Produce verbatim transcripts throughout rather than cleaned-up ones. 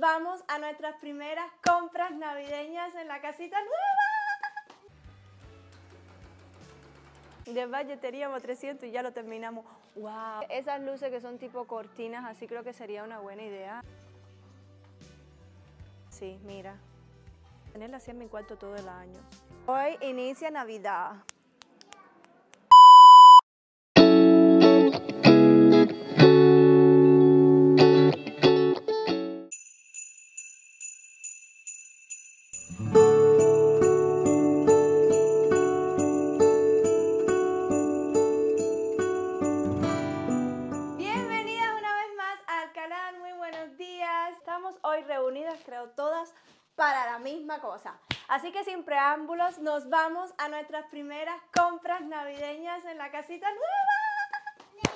vamos a nuestras primeras compras navideñas en la casita nueva. De budget teníamos trescientos y ya lo terminamos. ¡Wow! Esas luces que son tipo cortinas, así creo que sería una buena idea. Sí, mira. Tenerla así en mi cuarto todo el año. Hoy inicia Navidad. Estamos hoy reunidas, creo, todas para la misma cosa. Así que sin preámbulos, nos vamos a nuestras primeras compras navideñas en la casita nueva.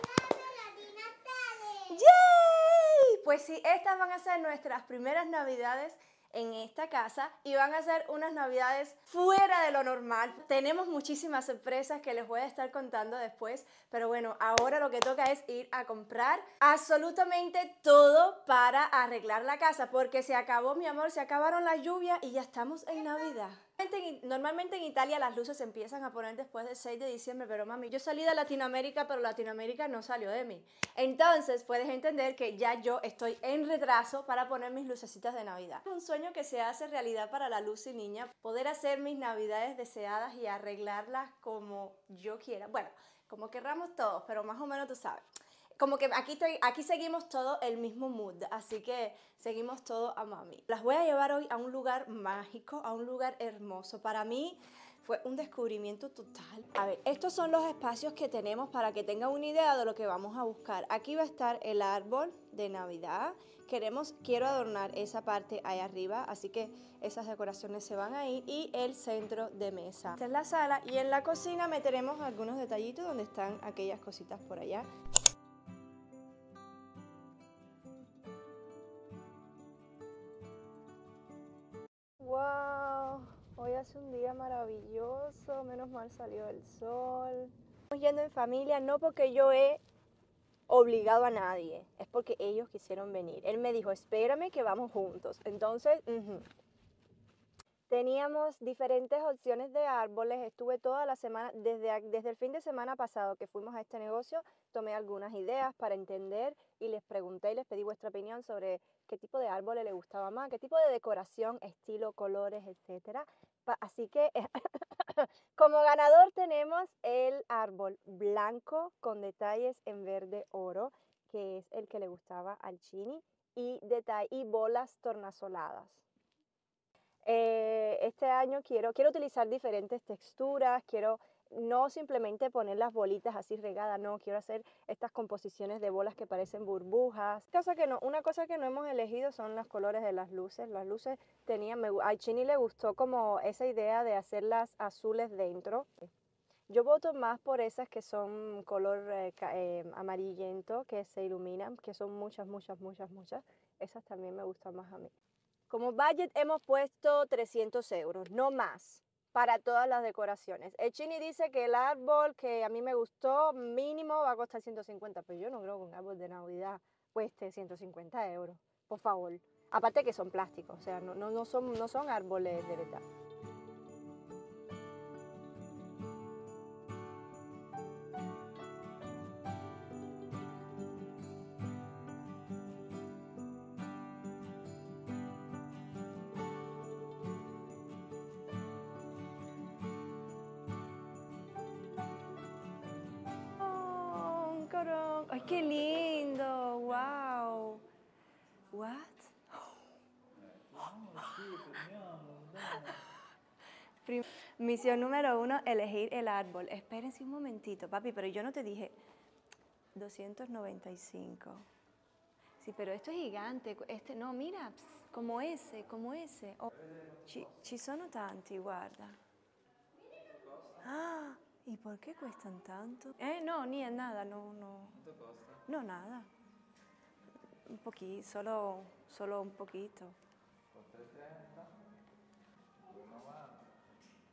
¡Yay! Pues sí, estas van a ser nuestras primeras navidades en esta casa y van a ser unas navidades fuera de lo normal. Tenemos muchísimas sorpresas que les voy a estar contando después, pero bueno, ahora lo que toca es ir a comprar absolutamente todo para arreglar la casa, porque se acabó, mi amor, se acabaron las lluvias y ya estamos en Navidad. Normalmente en Italia las luces se empiezan a poner después del seis de diciembre, pero mami, yo salí de Latinoamérica, pero Latinoamérica no salió de mí. Entonces puedes entender que ya yo estoy en retraso para poner mis lucecitas de Navidad. Es un sueño que se hace realidad para la Lucy niña, poder hacer mis navidades deseadas y arreglarlas como yo quiera. Bueno, como querramos todos, pero más o menos tú sabes. Como que aquí, estoy, aquí seguimos todo el mismo mood, así que seguimos todo a mami. Las voy a llevar hoy a un lugar mágico, a un lugar hermoso. Para mí fue un descubrimiento total. A ver, estos son los espacios que tenemos para que tengan una idea de lo que vamos a buscar. Aquí va a estar el árbol de Navidad. Queremos, quiero adornar esa parte ahí arriba, así que esas decoraciones se van a ir, y el centro de mesa. Esta es la sala, y en la cocina meteremos algunos detallitos donde están aquellas cositas por allá. ¡Wow! Hoy hace un día maravilloso, menos mal salió el sol. Estamos yendo en familia, no porque yo he obligado a nadie, es porque ellos quisieron venir. Él me dijo, espérame que vamos juntos. Entonces, uh-huh. Teníamos diferentes opciones de árboles. Estuve toda la semana, desde, desde el fin de semana pasado que fuimos a este negocio, tomé algunas ideas para entender y les pregunté y les pedí vuestra opinión sobre qué tipo de árboles les gustaba más, qué tipo de decoración, estilo, colores, etcétera. Así que como ganador tenemos el árbol blanco con detalles en verde oro, que es el que le gustaba al Chini, y, y bolas tornasoladas. Eh, este año quiero, quiero utilizar diferentes texturas, quiero no simplemente poner las bolitas así regadas, no, quiero hacer estas composiciones de bolas que parecen burbujas. Cosa que no, una cosa que no hemos elegido son los colores de las luces. Las luces tenían, me, a Chini le gustó como esa idea de hacerlas azules dentro. Yo voto más por esas que son color eh, eh, amarillento, que se iluminan, que son muchas, muchas, muchas, muchas. Esas también me gustan más a mí. Como budget hemos puesto trescientos euros, no más, para todas las decoraciones. El Chini dice que el árbol que a mí me gustó mínimo va a costar ciento cincuenta, pero yo no creo que un árbol de Navidad cueste ciento cincuenta euros, por favor. Aparte que son plásticos, o sea, no, no, no, son, no son árboles de verdad. ¡Ay, qué lindo! ¡Wow! ¿What? Misión número uno, elegir el árbol. Espérense un momentito, papi, pero yo no te dije doscientos noventa y cinco. Sí, pero esto es gigante. Este, no, mira, pss, como ese, como ese. Oh, ci, ci sono tanti, guarda. Ah, ¿y por qué cuestan tanto? Eh, no, ni en nada, no, no. ¿Cuánto costa? No, nada. Un poquito, solo, solo un poquito.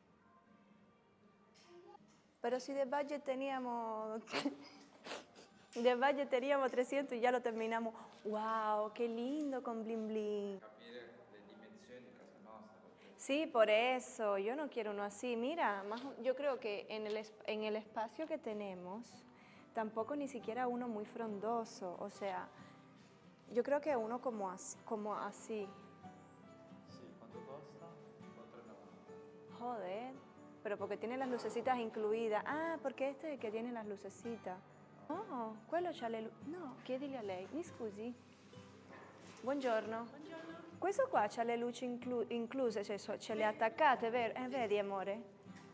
Pero si de budget teníamos De budget teníamos trescientos y ya lo terminamos. ¡Wow! ¡Qué lindo con bling bling! Capire le dimensioni di casa nostra. Perché Sí, por eso. Yo no quiero uno así. Mira, más, o- yo creo que en el, es- en el espacio que tenemos, tampoco ni siquiera uno muy frondoso. O sea, yo creo que uno como así. Como así. sì, quanto costa? quattro e novanta. Joder. Pero porque tiene las lucecitas incluidas. Ah, porque este es el que tiene las lucecitas. Oh, quello c'ha le luci. No, chiedili a lei. Mi scusi. Buongiorno. Buongiorno. Questo qua c'ha le luci inclu- incluse, cioè so- ce le attaccate, vero? Eh, vedi, amore?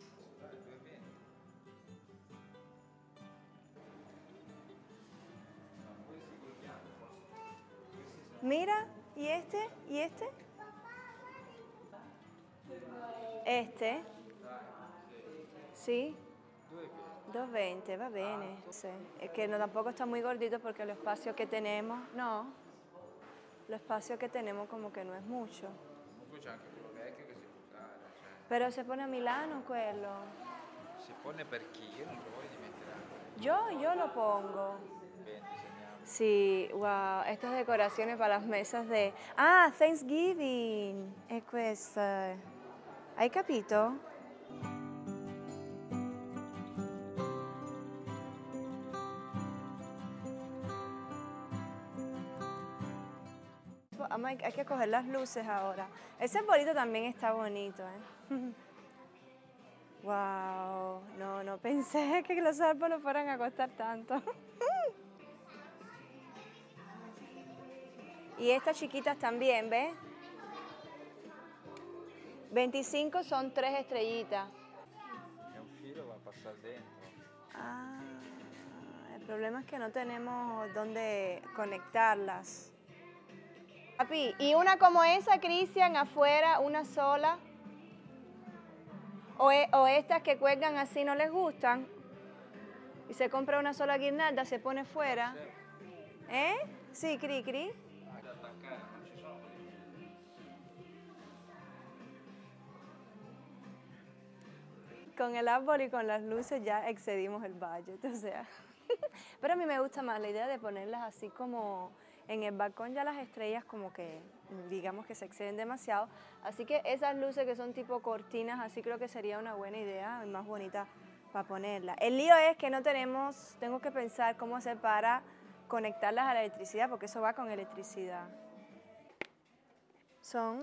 Mira, ¿y este? ¿Y este? Este? Sì? dos veinte, va bene. Sí. Es que no, tampoco está muy gordito porque el espacio que tenemos, no, el espacio que tenemos como que no es mucho. Comunque c'è anche quello vecchio che si può usare, cioè. Pero se pone a Milano quello. Si pone per chi? Io non lo voglio dimenticare. Yo, yo lo pongo. Bene, disegniamo. Sí, wow, estas decoraciones para las mesas de... Ah, Thanksgiving, è questa. Hai capito? Ama- Hay que coger las luces ahora. Ese bolito también está bonito, ¿eh? Wow, no, no pensé que los árboles fueran a costar tanto. Y estas chiquitas también, ¿ves? veinticinco son tres estrellitas. E un filo va a passare dentro. Ah, el problema es que no tenemos dónde conectarlas. Papi, ¿y una como esa, Cristian, afuera, una sola? O, e- o estas que cuelgan así no les gustan. Y se compra una sola guirnalda, se pone fuera. ¿Eh? Sí, Cri, Cri. Da attaccare, non ci sono quelli. Con el árbol y con las luces ya excedimos el budget, o sea. Pero a mí me gusta más la idea de ponerlas así como en el balcón, ya las estrellas como que digamos que se exceden demasiado. Así que esas luces que son tipo cortinas, así creo que sería una buena idea y más bonita para ponerla. El lío es que no tenemos, tengo que pensar cómo hacer para conectarlas a la electricidad, porque eso va con electricidad. Son...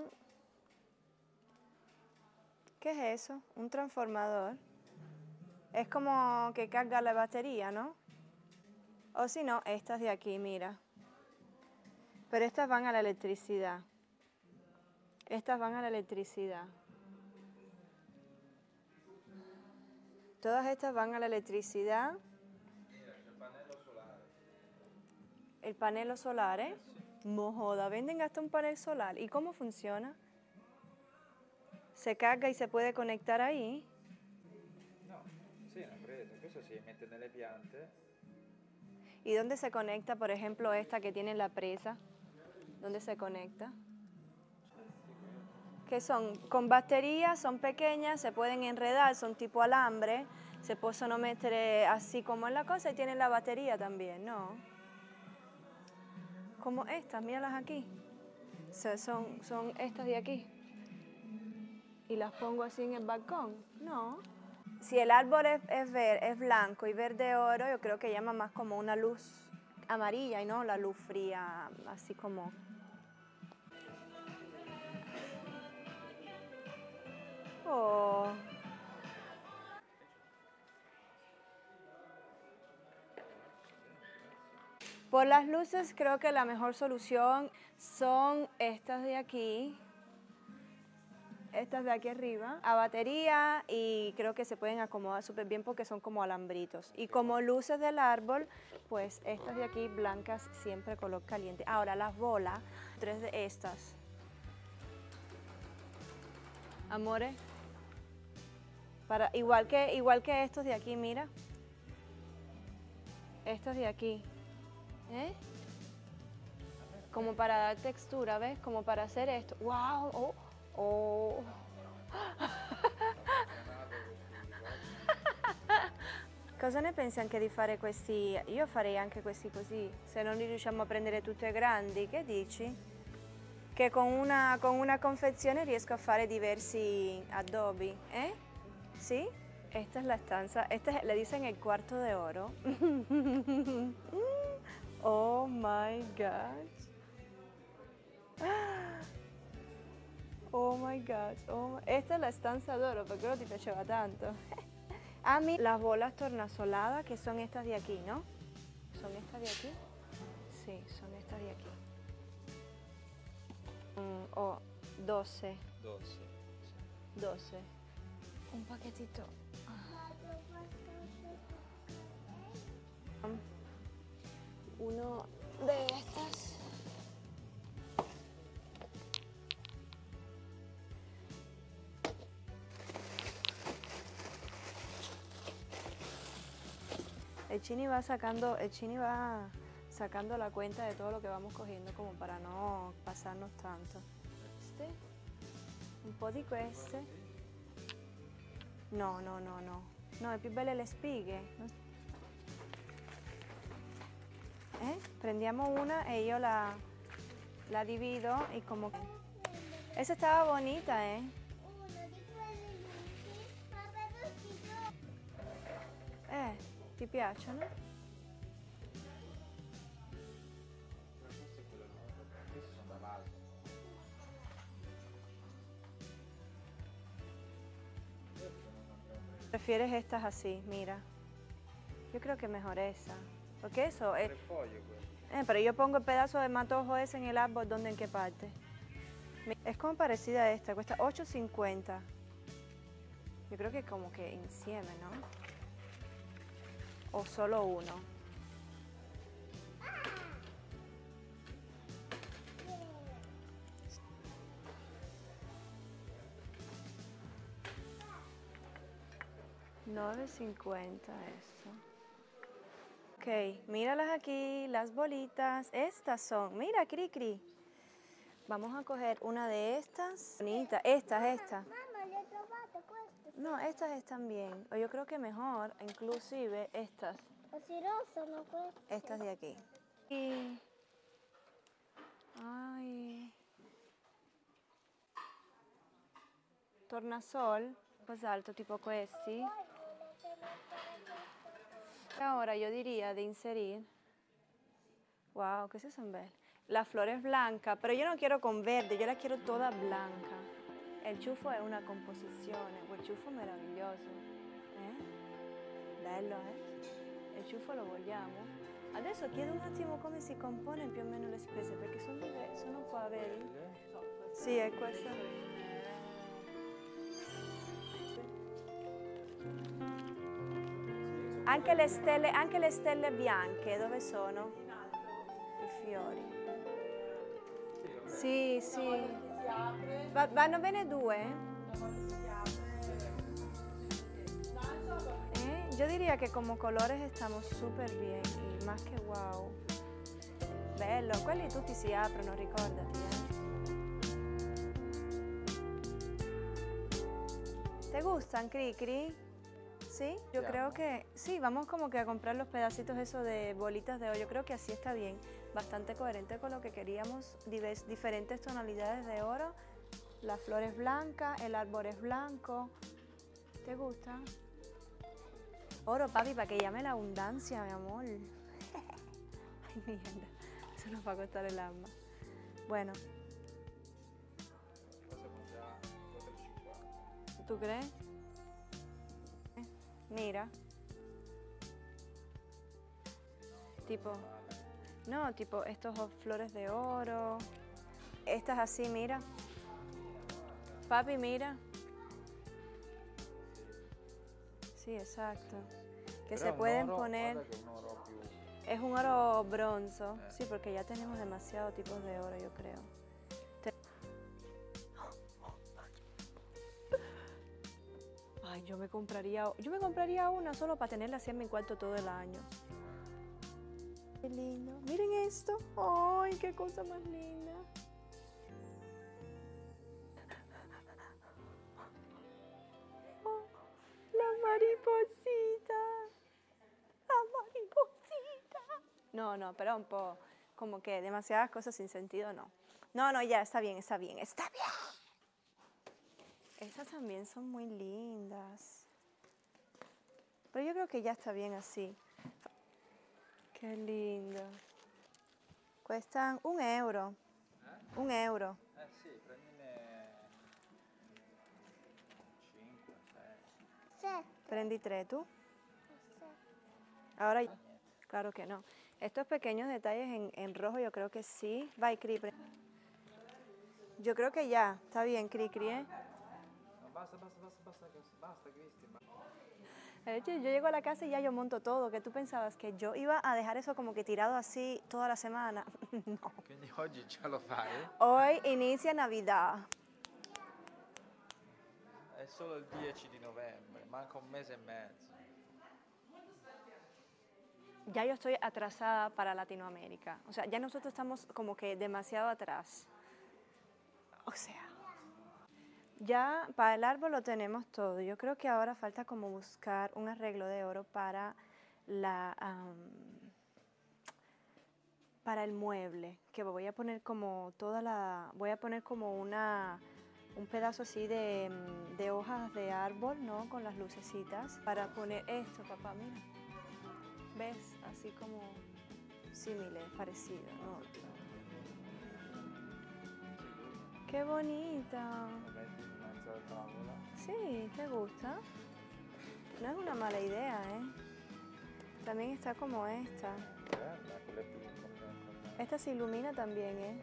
¿Qué es eso? Un transformador. Es como que carga la batería, ¿no? O si no, estas de aquí, mira. Pero estas van a la electricidad. Estas van a la electricidad. Todas estas van a la electricidad. Mira, c'è il pannello solare. El panel solar, ¿eh? No joda, venden hasta un panel solar. ¿Y cómo funciona? Se carga y se puede conectar ahí. No, sì, una presa. Questo si mette nelle piante. ¿Y dónde se conecta, por ejemplo, esta que tiene la presa? ¿Dónde se conecta? Que son con baterías, son pequeñas, se pueden enredar, son tipo alambre, se possono mettere así como en la cosa y tienen la batería también, ¿no? Como estas, míralas aquí. Se- Son, son estas de aquí. Y las pongo así en el balcón, no. Si el árbol es, es, ver- es blanco y verde oro, yo creo que llama más como una luz amarilla y no la luz fría, así como... Oh. Por las luces creo que la mejor solución son estas de aquí, estas de aquí arriba, a batería y creo que se pueden acomodar súper bien porque son como alambritos. Y como luces del árbol, pues estas de aquí blancas siempre color caliente. Ahora las bolas, tres de estas. Amores, para, igual, que, igual que estos de aquí, mira. Estos de aquí. ¿Eh? Como para dar textura, ¿ves? Como para hacer esto. ¡Wow! ¡Oh! ¡Oh! Cosa ne pensi anche di fare questi? Io farei anche questi così, se non li riusciamo a prendere tutte grandi, che dici? Che con una, con una confezione riesco a fare diversi adobi, ¿eh? ¿Sí? Esta es la stanza, esta es, le dicen el cuarto de oro. Oh my gosh. Oh my gosh, oh my... Esta es la stanza d'oro, per quello ti piaceva tanto. A mí las bolas tornasoladas, que son estas de aquí, ¿no? ¿Son estas de aquí? Sí, son estas de aquí. Mm, o doce. doce. doce. Un paquetito. Uno de estas. El Chini va sacando, el Chini va sacando la cuenta de todo lo que vamos cogiendo como para no pasarnos tanto. Este, un po' di queste. No, no, no, no. No, è più belle le spighe. Eh? Prendiamo una e io la, la divido y como... Esa estaba bonita, ¿eh? Eh, ti piacciono? Questi sono da vaso. ¿Prefieres estas así? Mira. Yo creo que mejor esa. Porque eso es... Tre foglie quello. Eh, pero yo pongo el pedazo de matojo ese en el árbol, ¿dónde, en qué parte? Es como parecida a esta, cuesta ocho cincuenta. Yo creo que como que insieme, ¿no? O solo uno. nueve cincuenta esto. Ok, míralas aquí, las bolitas. Estas son, mira, Cri Cri. Vamos a coger una de estas. Bonita, estas, estas. Mamma, le ho trovate queste. No, estas están bien. O yo creo que mejor, inclusive estas. Così rosse sono queste. Estas de aquí. Y... Ay. Tornasol, cos'altro, tipo questi. Ahora yo diría de inserir. Wow, queste son bellas. La flor es blanca, pero yo no quiero con verde, yo la quiero toda blanca. El ciuffo è una composizione, quel ciuffo meraviglioso. Eh? Bello, eh? Il ciuffo lo vogliamo? Adesso chiedo un attimo come si compone più o meno le spese, perché sono, sono qua, vedi? Sì, è questa. Anche le stelle, anche le stelle bianche, dove sono? I fiori. Sì, sì. Va- vanno bene due? Eh, yo diría que como colores estamos súper bien y más que wow. Bello, quelli tutti si aprono, ricordati. Eh. ¿Te gustan, Cri Cri? ¿Sí? Yo Ya. creo que sí, vamos como que a comprar los pedacitos esos de bolitas de oro. Yo creo que así está bien, bastante coherente con lo que queríamos, divers- diferentes tonalidades de oro. La flor es blanca, el árbol es blanco. ¿Te gusta? Oro, papi, para que llame la abundancia, mi amor. Ay, mierda, eso nos va a costar el alma. Bueno, Qua siamo già quattro e cinquanta. ¿tú crees? Mira. Tipo, no, tipo estos flores de oro. Estas así, mira. Papi, mira. Sí, exacto. Que Però se un pueden oro, poner... guarda che è un oro più... Es un oro bronzo. Eh. Sí, porque ya tenemos demasiados tipos de oro, yo creo. Te- Ay, yo me compraría, yo me compraría una solo para tenerla así en mi cuarto todo el año. Qué lindo. Miren esto. Ay, qué cosa más linda. Oh, la mariposita. no, però un po' como que demasiadas cosas sin sentido, no. No, no, ya, está bien, está bien, está bien. Estas también son muy lindas. Pero yo creo que ya está bien así. Qué lindo. Cuestan un euro. Eh? Un euro. Eh sì, prendine cinque, sei. Sette. Prendi tre, ¿tú? Sette. Ahora, Ah, niente. claro que no. Estos pequeños detalles en, en rojo yo creo que sí. Vai, Cri. pre- Yo creo que ya. Está bien, Cri, Cri, ¿eh? No, basta, basta, basta, basta, basta, Cristi. ba- De hecho, yo llego a la casa y ya yo monto todo. ¿Qué tú pensabas? ¿Que yo iba a dejar eso como que tirado así toda la semana? No. Quindi oggi già lo fai? Hoy inicia Navidad. È solo il dieci di novembre, manca un mese e mezzo. Ya yo estoy atrasada para Latinoamérica. O sea, ya nosotros estamos como que demasiado atrás. O sea, ya para el árbol lo tenemos todo. Yo creo que ahora falta como buscar un arreglo de oro para la am, para el mueble, que voy a poner como toda la, voy a poner como una un pedazo así de, mm, de hojas de árbol, ¿no? Con las lucecitas para poner esto, papá, mira. ¿Ves? Así como símile, parecido, ¿no? ¡Qué bonita! Lo metti in mezzo alla tavola. Sí, ¿te gusta? No es una mala idea, ¿eh? También está como esta. Bella, quella è più con- Esta se ilumina también, ¿eh?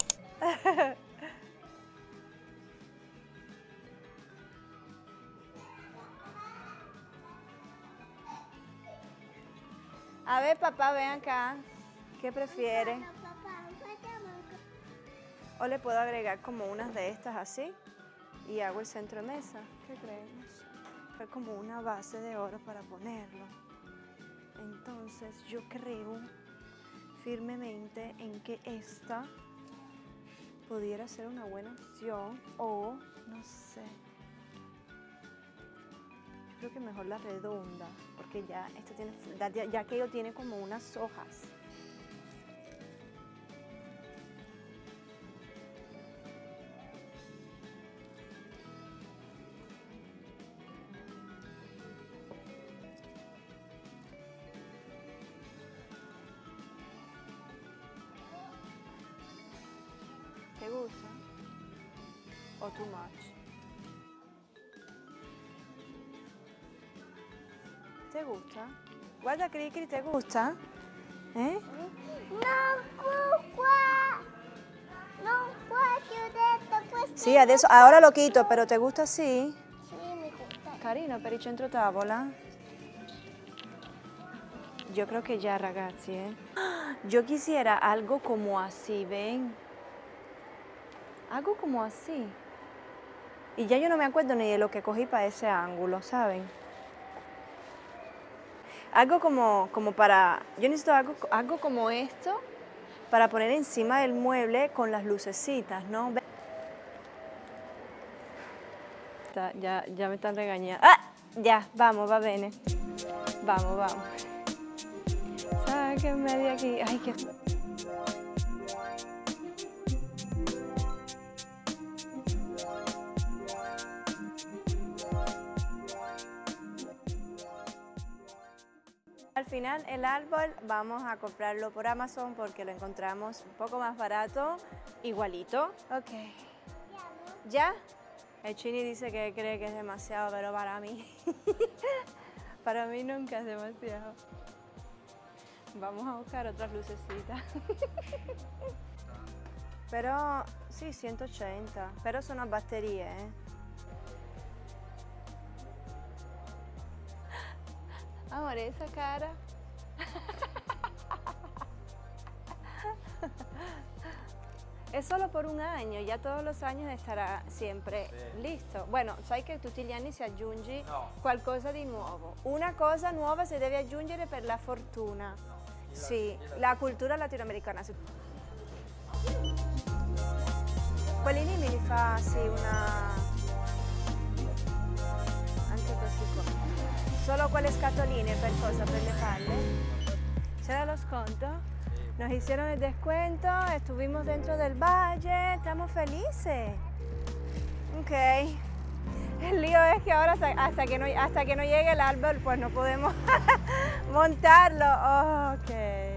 A ver, papá, ven acá. ¿Qué prefiere? Ancora, papà, facciamo ancora. O le puedo agregar como unas de estas así y hago el centro de mesa. ¿Qué crees? Fue como una base de oro para ponerlo. Entonces yo creo firmemente en que esta pudiera ser una buena opción o no sé. Creo que mejor la redonda porque ya esto tiene, ya, ya que ello tiene como unas hojas. ¿Te gusta? ¿O too much? ¿Te gusta? Guarda, Cri Cri, ¿te gusta? Eh? Non può qua. Non può chiudere questo. Sì, adesso, ahora lo quito, pero ¿te gusta así? Sì, mi gusta. Carino per il centro tavola. Yo creo que ya, ragazzi, ¿eh? Yo quisiera algo como así, ¿ven? Algo como así. Y ya yo no me acuerdo ni de lo que cogí para ese ángulo, ¿saben? Algo como, como para... Yo necesito algo, algo como esto para poner encima del mueble con las lucecitas, ¿no? Ve- Está- Ya, ya me están regañando. ¡Ah! Ya, vamos, va bene. Vamos, vamos. Sáquenme de aquí. Ay, qué... Al final el árbol vamos a comprarlo por Amazon porque lo encontramos un poco más barato, igualito. Ok. ¿Ya? El Chini dice que cree que es demasiado, pero para mí, para mí nunca es demasiado. Vamos a buscar otras lucecitas. Pero, sí, ciento ochenta, pero son las baterías, ¿eh? Amor, esa cara. Es solo por un año, ya todos los años estarà sempre Sì. listo. Bueno, sai che tutti gli anni si aggiungi No. qualcosa di nuovo. Una cosa nuova si deve aggiungere per la fortuna. No. Sì, la cultura latinoamericana. Quelli lì me li fa, sì, una... Anche così qua. Solo quelle scatoline per cosa? Per le palle? C'era lo sconto? Sì. Nos hicieron el descuento, estuvimos dentro del valle, estamos felices. Ok. El lío es que ahora hasta, hasta, que, no, hasta que no llegue el árbol, pues no podemos montarlo. Ok.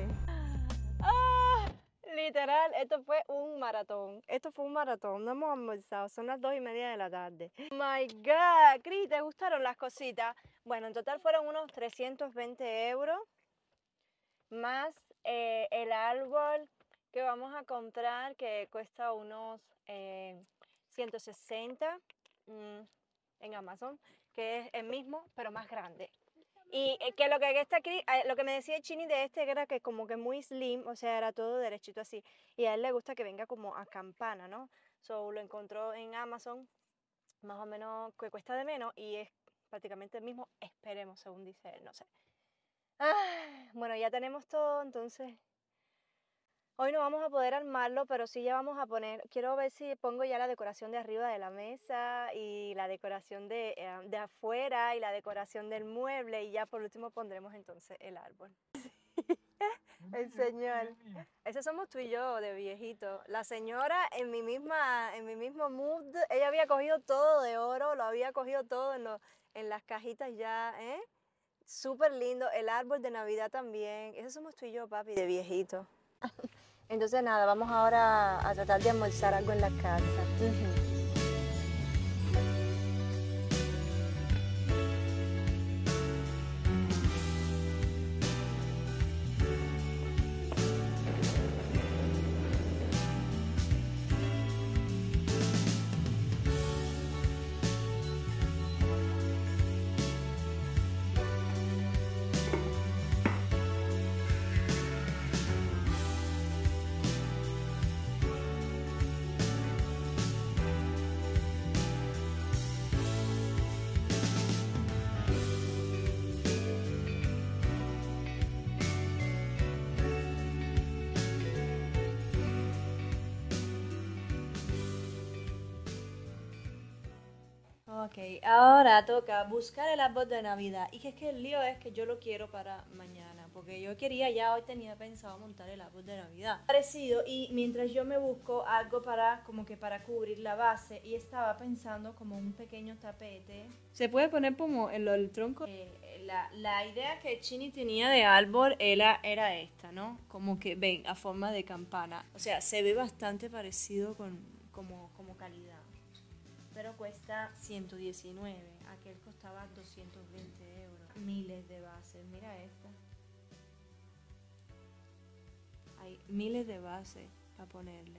Ah, literal, esto fue un maratón. Esto fue un maratón, no hemos almorzado, son las dos y media de la tarde. Oh my God, Cris, ¿te gustaron las cositas? Bueno, en total fueron unos trescientos veinte euros, más eh, el árbol que vamos a comprar, que cuesta unos eh, ciento sesenta. Mm. En Amazon, que es el mismo, pero más grande. Y eh, que lo que está aquí, eh, lo que me decía Chini de este era que como que muy slim, o sea, era todo derechito así. Y a él le gusta que venga como a campana, ¿no? So, lo encontró en Amazon, más o menos, que cuesta de menos, y es prácticamente el mismo, esperemos, según dice él, no sé. Ah, bueno, ya tenemos todo, entonces... Hoy no vamos a poder armarlo, pero sí ya vamos a poner, quiero ver si pongo ya la decoración de arriba de la mesa y la decoración de, eh, de afuera y la decoración del mueble, y ya por último pondremos entonces el árbol. El señor. Ese somos tú y yo de viejito. La señora en mi misma, en mi mismo mood, ella había cogido todo de oro, lo había cogido todo en, lo, en las cajitas ya, ¿eh? Súper lindo. El árbol de Navidad también. Ese somos tú y yo, papi, de viejito. Entonces nada, vamos ahora a tratar de almorzar algo en la casa. Uh-huh. Ok, ahora toca buscar el árbol de Navidad. Y que es que el lío es que yo lo quiero para mañana, porque yo quería, ya hoy tenía pensado montar el árbol de Navidad. Parecido, y mientras yo me busco algo para, como que para cubrir la base, y estaba pensando como un pequeño tapete. Se puede poner como el, el tronco. Eh, la, la idea que Chini tenía de árbol era, era esta, ¿no? Como que, ven, a forma de campana. O sea, se ve bastante parecido con, como, como calidad. Pero cuesta ciento diecinueve, aquel costaba doscientos veinte euros, miles de bases, mira esta. Hay miles de bases para ponerle.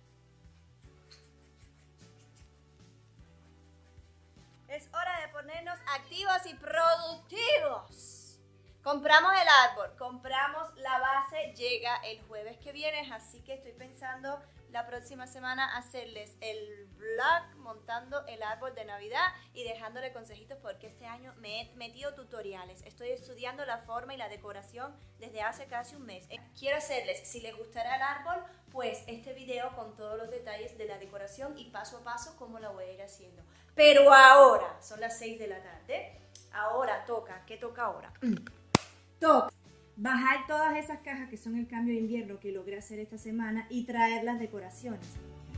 Es hora de ponernos activos y productivos. Compramos el árbol, compramos la base, llega el jueves que viene, así que estoy pensando la próxima semana hacerles el vlog montando el árbol de Navidad y dejándole consejitos, porque este año me he metido tutoriales. Estoy estudiando la forma y la decoración desde hace casi un mes. Quiero hacerles, si les gustará el árbol, pues este video con todos los detalles de la decoración y paso a paso cómo la voy a ir haciendo. Pero ahora, son las seis de la tarde, ahora toca, ¿qué toca ahora? Toca bajar todas esas cajas que son el cambio de invierno que logré hacer esta semana y traer las decoraciones.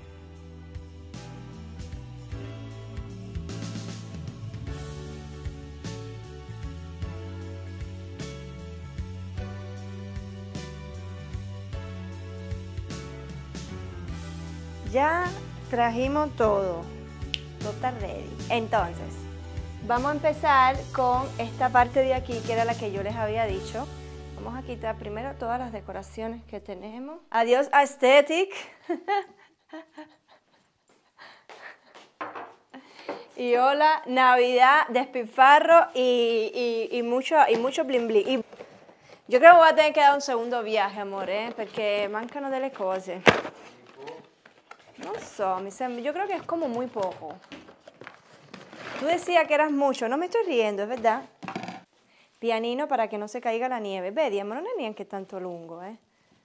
Ya trajimos todo, todo está ready. Entonces, vamos a empezar con esta parte de aquí, que era la que yo les había dicho. Vamos a quitar primero todas las decoraciones que tenemos. Adiós aesthetic. Y hola Navidad, despilfarro y, y, y mucho y mucho blin blin. Y yo creo que voy a tener que dar un segundo viaje, amor, ¿eh? Perché mancano delle cose. No so, mi sembra, yo creo que es como muy poco. Tú decías que eras mucho, no me estoy riendo, es verdad. Pianino para que no se caiga la nieve. Vedi, ma non è neanche tanto lungo, eh.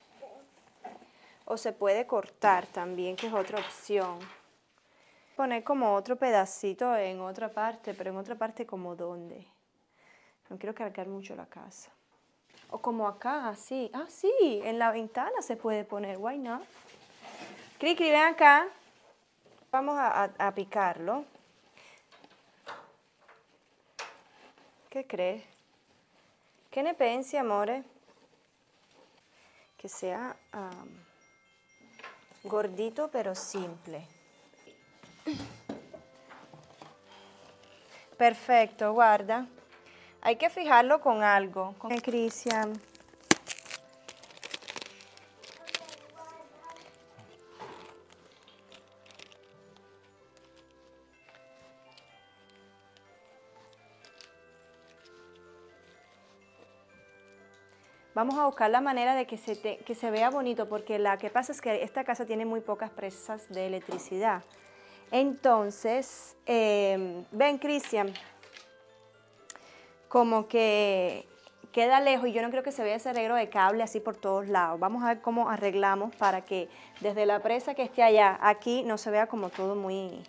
O se puede cortar también, que es otra opción. Poner como otro pedacito en otra parte, pero en otra parte como dónde. No quiero cargar mucho la casa. O como acá, así. Ah, sí, en la ventana se puede poner, why not? Cri, Cri, ven acá. Vamos a, a, a picarlo. ¿Qué crees? ¿Qué ne pensi, amore? Que sea um, gordito pero simple. Perfecto, guarda. Hay que fijarlo con algo. Con Cristian. Vamos a buscar la manera de que se, te, que se vea bonito, porque la que pasa es que esta casa tiene muy pocas presas de electricidad. Entonces, eh, ven, Cristian, como que queda lejos y yo no creo que se vea ese arreglo de cable así por todos lados. Vamos a ver cómo arreglamos para que desde la presa que esté allá, aquí no se vea como todo muy...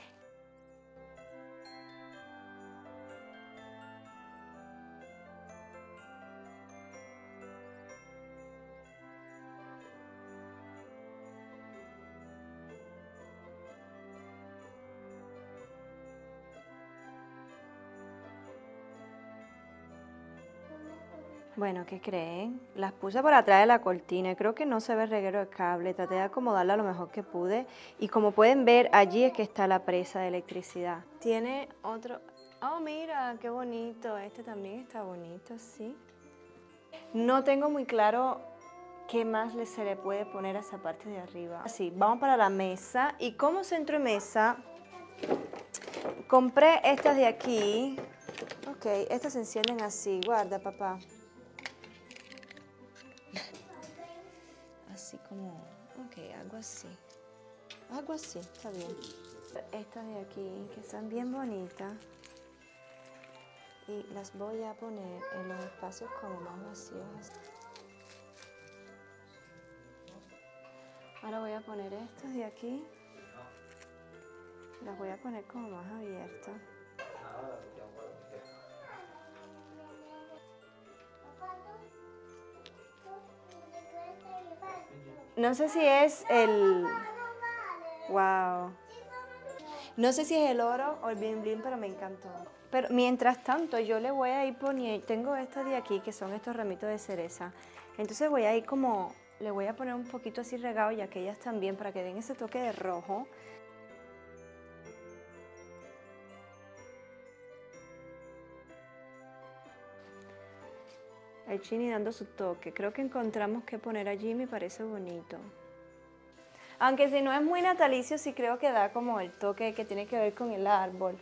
Bueno, ¿qué creen? Las puse por atrás de la cortina y creo que no se ve el reguero de cable. Traté de acomodarla lo mejor que pude. Y como pueden ver, allí es que está la presa de electricidad. Tiene otro... Oh, mira, qué bonito. Este también está bonito, sí. No tengo muy claro qué más le se le puede poner a esa parte de arriba. Así, vamos para la mesa. Y como centro de mesa, compré estas de aquí. Ok, estas se encienden así. Guarda, papá. Así como, ok, algo así, algo así, está bien. Estas de aquí, que están bien bonitas, y las voy a poner en los espacios como más vacíos. Ahora voy a poner estas de aquí, las voy a poner como más abiertas. No sé si es el... Wow. No sé si es el oro o el bling bling, pero me encantó. Pero mientras tanto, yo le voy a ir poniendo... Tengo estos de aquí, que son estos ramitos de cereza. Entonces voy a ir como... Le voy a poner un poquito así regado y aquellas también, para que den ese toque de rojo. El Chini dando su toque. Creo que encontramos qué poner allí y me parece bonito. Aunque si no es muy natalicio, sí creo que da como el toque que tiene que ver con el árbol.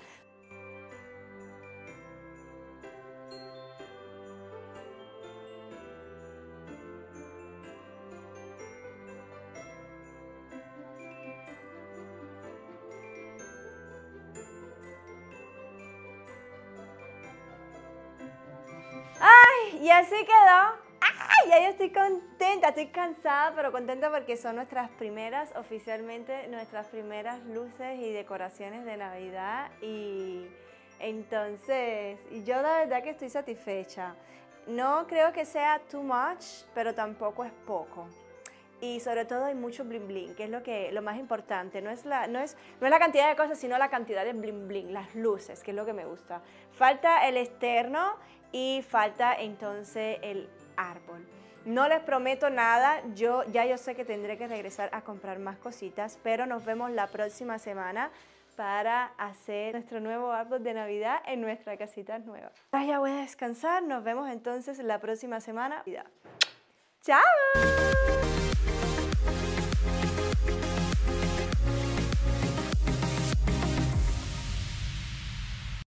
Y así quedó. ¡Ay! Ya yo estoy contenta, estoy cansada, pero contenta porque son nuestras primeras, oficialmente, nuestras primeras luces y decoraciones de Navidad. Y entonces, yo la verdad que estoy satisfecha. No creo que sea too much, pero tampoco es poco. Y sobre todo hay mucho bling bling, que es lo, que, lo más importante. No es, la, no, es, no es la cantidad de cosas, sino la cantidad de bling bling, las luces, que es lo que me gusta. Falta el externo y falta entonces el árbol. No les prometo nada, yo ya yo sé que tendré que regresar a comprar más cositas, pero nos vemos la próxima semana para hacer nuestro nuevo árbol de Navidad en nuestra casita nueva. Ahora ya voy a descansar, nos vemos entonces la próxima semana. ¡Chao!